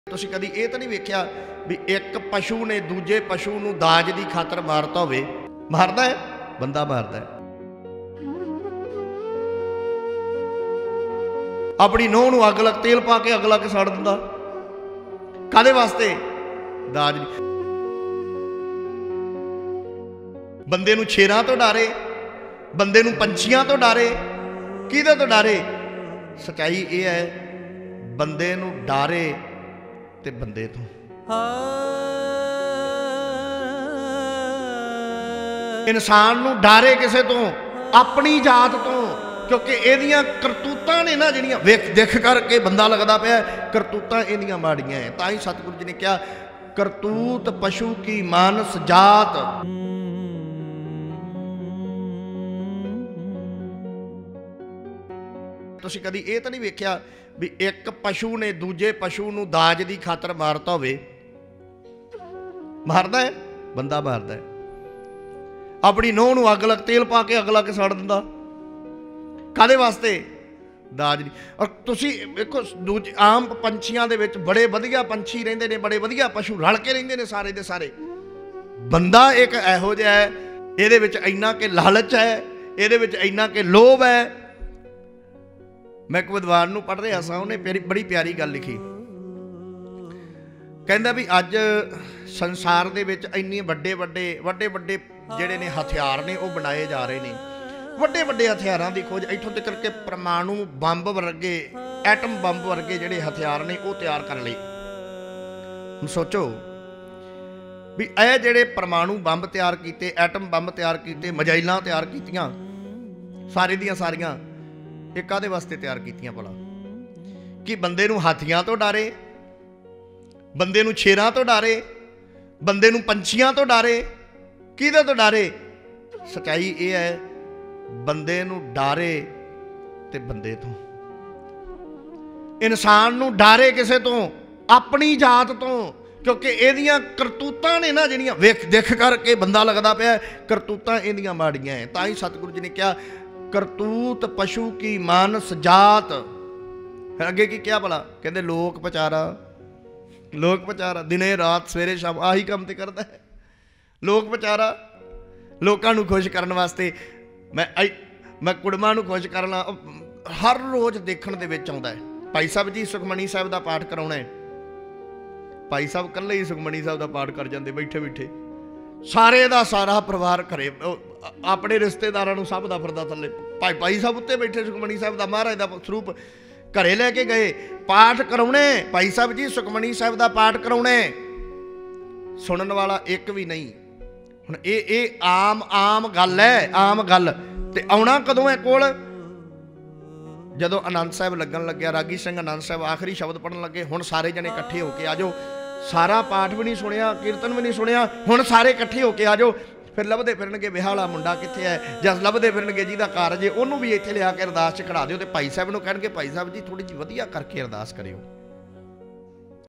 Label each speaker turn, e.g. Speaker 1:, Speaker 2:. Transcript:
Speaker 1: ਤੁਸੀਂ ਕਦੀ ਇਹ ਤਾਂ ਨਹੀਂ ਵੇਖਿਆ ਵੀ ਇੱਕ ਪਸ਼ੂ ਨੇ ਦੂਜੇ ਪਸ਼ੂ ਨੂੰ ਦਾਜ ਦੀ ਖਾਤਰ ਮਾਰਤਾ ਹੋਵੇ? ਮਾਰਦਾ ਹੈ, ਬੰਦਾ ਮਾਰਦਾ ਹੈ। ਆਪਣੀ ਨੂੰਹ ਨੂੰ ਅੱਗ ਲੱਗ ਤੇਲ ਪਾ ਕੇ ਅੱਗ ਲਾ ਕੇ ਸਾੜ ਦਿੰਦਾ। ਕਾਹਦੇ ਵਾਸਤੇ? ਦਾਜ ਨਹੀਂ। ਬੰਦੇ ਨੂੰ ਸ਼ੇਰਾਂ ਤੋਂ ਡਾਰੇ, ਬੰਦੇ ਨੂੰ ਪੰਛੀਆਂ ਤੋਂ ਡਾਰੇ, ਕਿਹਦੇ ਤੋਂ ਡਾਰੇ? ਸੱਚਾਈ ਇਹ ਹੈ, ਬੰਦੇ ਨੂੰ ਡਾਰੇ ਤੇ ਬੰਦੇ ਤੋਂ। ਇਨਸਾਨ ਨੂੰ ਡਾਰੇ ਕਿਸੇ ਤੋਂ, ਆਪਣੀ ਜਾਤ ਤੋਂ, क्योंकि ਇਹਦੀਆਂ ਕਰਤੂਤਾਂ ਨੇ ਨਾ ਜਿਹੜੀਆਂ ਦੇਖ ਕਰਕੇ ਬੰਦਾ ਲੱਗਦਾ ਪਿਆ ਕਰਤੂਤਾਂ ਇਹਦੀਆਂ ਮਾੜੀਆਂ ਹੈ। ਤਾਂ ਹੀ ਸਤਿਗੁਰੂ ਜੀ ਨੇ ਕਿਹਾ ਕਰਤੂਤ ਪਸ਼ੂ ਕੀ ਮਾਨਸ ਜਾਤ। ਤੁਸੀਂ ਕਦੀ ਇਹ ਤਾਂ ਨਹੀਂ ਵੇਖਿਆ ਵੀ ਇੱਕ ਪਸ਼ੂ ਨੇ ਦੂਜੇ ਪਸ਼ੂ ਨੂੰ ਦਾਜ ਦੀ ਖਾਤਰ ਮਾਰਤਾ ਹੋਵੇ? ਮਾਰਦਾ ਹੈ, ਬੰਦਾ ਮਾਰਦਾ ਹੈ। ਆਪਣੀ ਨੂੰਹ ਨੂੰ ਅੱਗ ਲੱਗ ਤੇਲ ਪਾ ਕੇ ਅੱਗ ਲਾ ਕੇ ਸਾੜ ਦਿੰਦਾ। ਕਾਹਦੇ ਵਾਸਤੇ? ਦਾਜ ਨਹੀਂ। ਔਰ ਤੁਸੀਂ ਵੇਖੋ ਦੂਜੇ ਆਮ ਪੰਛੀਆਂ ਦੇ ਵਿੱਚ ਬੜੇ ਵਧੀਆ ਪੰਛੀ ਰਹਿੰਦੇ ਨੇ, ਬੜੇ ਵਧੀਆ ਪਸ਼ੂ ਰਲ ਕੇ ਰਹਿੰਦੇ ਨੇ ਸਾਰੇ ਦੇ ਸਾਰੇ। ਬੰਦਾ ਇੱਕ ਇਹੋ ਜਿਹਾ ਹੈ, ਇਹਦੇ ਵਿੱਚ ਇੰਨਾ ਕਿ ਲਾਲਚ ਹੈ, ਇਹਦੇ ਵਿੱਚ ਇੰਨਾ ਕਿ ਲੋਭ ਹੈ। मैं एक विद्वान नूं पढ़ रहा सा, उन्हें बड़ी प्यारी गल लिखी। कहंदा भी अज संसार दे विच इन्ने वड्डे वड्डे जिहड़े ने हथियार ने वो बनाए जा रहे ने। वड्डे वड्डे हथियारां दी खोज इत्थों तक करके परमाणु बंब वर्गे, एटम बंब वर्गे जिहड़े हथियार ने वो तैयार कर लए। हुण सोचो भी ਇਹ ਜਿਹੜੇ परमाणु बंब तैयार कीते, एटम बंब तैयार कीते, मजाइलां तैयार कीतियां, सारे दियां सारियां ਇਹ ਕਾਹਦੇ ਵਾਸਤੇ ਤਿਆਰ ਕੀਤੀਆਂ ਭਲਾ? ਕਿ ਬੰਦੇ ਨੂੰ ਹਾਥੀਆਂ ਤੋਂ ਡਾਰੇ, ਬੰਦੇ ਨੂੰ ਸ਼ੇਰਾਂ ਤੋਂ ਡਾਰੇ, ਬੰਦੇ ਨੂੰ ਪੰਛੀਆਂ ਤੋਂ ਡਾਰੇ, ਕਿਹਦੇ ਤੋਂ ਡਾਰੇ? ਸੱਚਾਈ ਇਹ ਹੈ, ਬੰਦੇ ਨੂੰ ਡਾਰੇ ਤੇ ਬੰਦੇ ਤੋਂ। ਇਨਸਾਨ ਨੂੰ ਡਾਰੇ ਕਿਸੇ ਤੋਂ, ਆਪਣੀ ਜਾਤ ਤੋਂ, ਕਿਉਂਕਿ ਇਹਦੀਆਂ ਕਰਤੂਤਾਂ ਨੇ ਨਾ ਜਿਹੜੀਆਂ ਦੇਖ ਕਰਕੇ ਬੰਦਾ ਲੱਗਦਾ ਪਿਆ ਕਰਤੂਤਾਂ ਇਹਦੀਆਂ ਮਾੜੀਆਂ ਹੈ। ਤਾਂ ਹੀ ਸਤਿਗੁਰੂ ਜੀ ਨੇ ਕਿਹਾ करतूत पशु की मानस जात। फिर अगे की क्या भला? कहते लोक पचारा दिने रात सवेरे शाम आही काम ते करता है। लोक पचारा लोकां नूं खुश करन वास्ते मैं कुड़मां नूं खुश करना हर रोज़ देखण दे विच आउंदा है। भाई साहब जी सुखमनी साहब दा पाठ कराउणा है। भाई साहब कल्ले ही सुखमनी साहब दा पाठ कर जांदे बैठे बैठे। सारे दा सारा परिवार घरे अपने रिश्तेदारां नूं सब दा फिरदा थल्ले। भाई साहब उत्ते बैठे सुखमनी साहब दा महाराज दा स्वरूप घरे लैके गए, पाठ कराउणे। भाई साहब जी सुखमनी साहब दा पाठ कराउणे, सुनन वाला एक भी नहीं। हुण ये आम गल है, आम गल। ते आउणा कदों है कोल? जदों आनंद साहब लगन लग्या, रागी सिंह आनंद साहब आखिरी शब्द पढ़न लगे। हुण सारे जने इकट्ठे होके आ जाओ। सारा पाठ भी नहीं सुनिया, कीर्तन भी नहीं सुनिया, हुण सारे इकट्ठे होके आ जाओ। फिर लभदे फिरनगे विआह वाला मुंडा कित्थे है, जां लभदे फिरनगे जिहदा कारज है उहनूं भी इत्थे लिया के अरदास च खड़ा दिओ। ते भाई साहब नूं कहणगे भाई साहब जी थोड़ी जी वधिया करके अरदास करिओ।